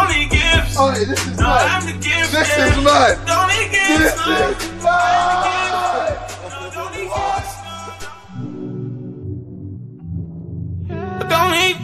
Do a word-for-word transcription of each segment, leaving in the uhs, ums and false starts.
don't need gifts. Oh, this is no, mad. I'm the gift. This yeah. is mad. Don't need gifts. This no. is mad. Don't need gifts. I don't need.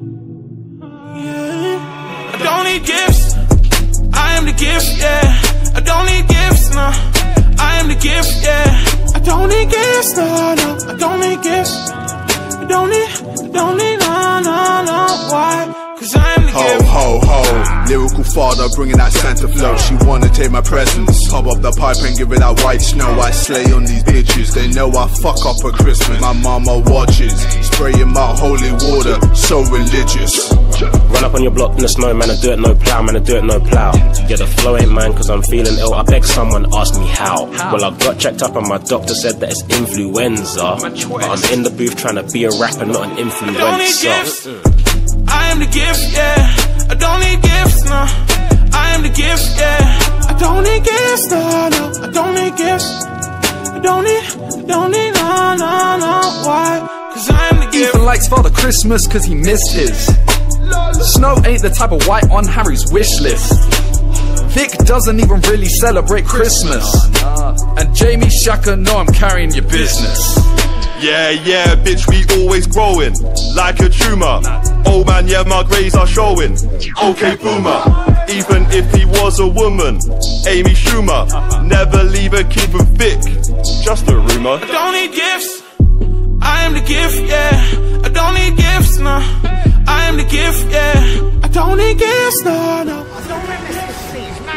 Yeah. I don't need gifts. I am the gift. Yeah. I don't need gifts. No. I am the gift. Yeah. I don't need gifts. No. No. I don't need gifts. I don't need. I don't need. No. No. No. Why? Cause I am the Ho, gift. ho, ho, lyrical father bringing that Santa flow. She wanna take my presents, pop up the pipe and give it that white snow. I slay on these bitches, they know I fuck up for Christmas. My mama watches, spraying my holy water, so religious. Run up on your block in the snow, man, I do it no plow, man, I do it no plow. Yeah, the flow ain't mine cause I'm feeling ill, I beg someone ask me how. Well, I got checked up and my doctor said that it's influenza. But I'm in the booth trying to be a rapper, not an influencer. I am the gift, yeah. I don't need gifts, no. I am the gift, yeah. I don't need gifts, no, no. I don't need gifts. I don't need, I don't need, no, no, no. Why? Cause I am the gift. Ethan likes Father Christmas cause he missed his. Snow ain't the type of white on Harry's wish list. Vic doesn't even really celebrate Christmas. And Jamie Shaka, know I'm carrying your business. Yeah, yeah, bitch, we always growing like a tumor. Oh man, yeah, my grades are showing. Okay, boomer. Even if he was a woman, Amy Schumer. Never leave a kid with Vic. Just a rumor. I don't need gifts. I am the gift, yeah. I don't need gifts, no. I am the gift, yeah. I don't need gifts, no, no. I don't need gifts.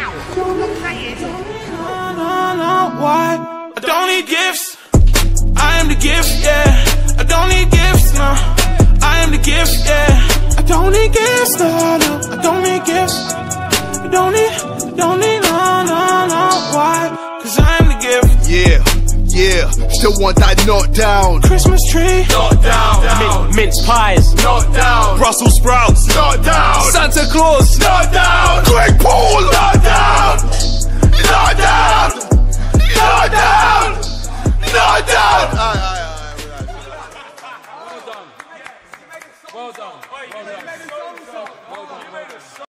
No, no, no. Why? I don't need gifts. I am the gift, yeah. I don't need gifts, no. I am the gift, yeah. I don't need gifts, no, no. I don't need gifts. I don't need, I don't need, no, no, no. Why? Cause I am the gift. Yeah, yeah, still want that knock down. Christmas tree, Not down, down. Min mince pies, Not down. Brussels sprouts, not down. Santa Claus, Not down. Greg Paul, Not down. Not down. Not down. Not down. Aye, aye.